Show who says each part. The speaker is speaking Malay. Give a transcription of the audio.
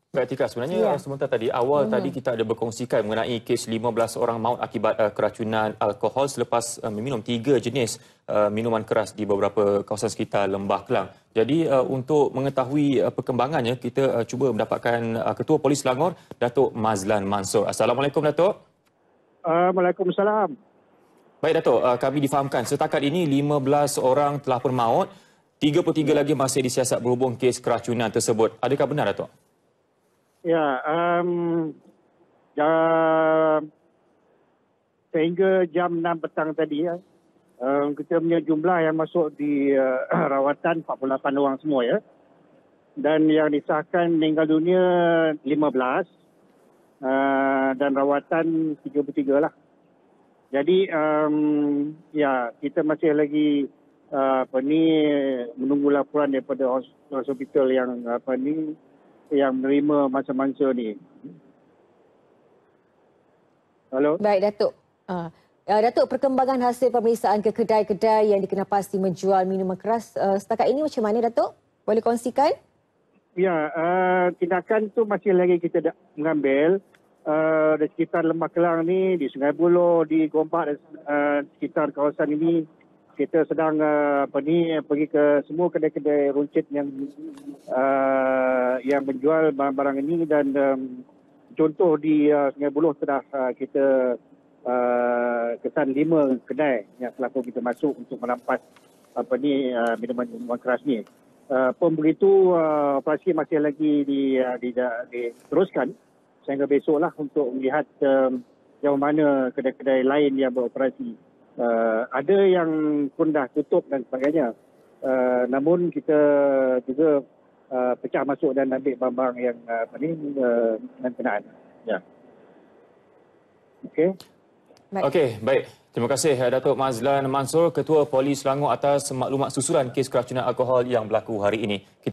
Speaker 1: Baik Tika, sebenarnya
Speaker 2: Ya.
Speaker 1: sebentar tadi tadi kita ada berkongsikan mengenai kes 15 orang maut akibat keracunan alkohol selepas meminum 3 jenis minuman keras di beberapa kawasan sekitar Lembah Kelang. Jadi untuk mengetahui perkembangannya, kita cuba mendapatkan Ketua Polis Selangor, Datuk Mazlan Mansor. Assalamualaikum Datuk.
Speaker 3: Waalaikumsalam.
Speaker 1: Baik Datuk, kami difahamkan setakat ini 15 orang telah pun maut, 33 lagi masih disiasat berhubung kes keracunan tersebut. Adakah benar Datuk?
Speaker 3: Ya, sehingga jam 6 petang tadi, kita punya jumlah yang masuk di rawatan 48 orang semua ya. Dan yang disahkan meninggal dunia 15 dan rawatan 33 lah. Jadi ya, kita masih lagi menunggu laporan daripada hospital yang yang menerima mangsa-mangsa ni. Halo?
Speaker 2: Baik, Datuk. Datuk, perkembangan hasil pemeriksaan ke kedai-kedai yang dikenal pasti menjual minuman keras setakat ini macam mana, Datuk? Boleh kongsikan?
Speaker 3: Ya, tindakan tu masih lagi kita mengambil di sekitar Lembah Kelang ni, di Sungai Buloh, di Gombak dan sekitar kawasan ini. Kita sedang pergi ke semua kedai-kedai runcit yang menjual barang-barang ini dan contoh di Sungai Buloh telah kita kesan 5 kedai yang telah pun kita masuk untuk merampas minuman keras ni. Pun begitu, operasi masih lagi diteruskan sehingga besoklah untuk melihat jauh mana kedai-kedai lain yang beroperasi. Ada yang pun dah tutup dan sebagainya. Namun kita juga pecah masuk dan ambil barang-barang yang dengan kenaan. Ya. Okey.
Speaker 1: Okey, baik. Terima kasih Datuk Mazlan Mansor, Ketua Polis Selangor atas maklumat susulan kes keracunan alkohol yang berlaku hari ini.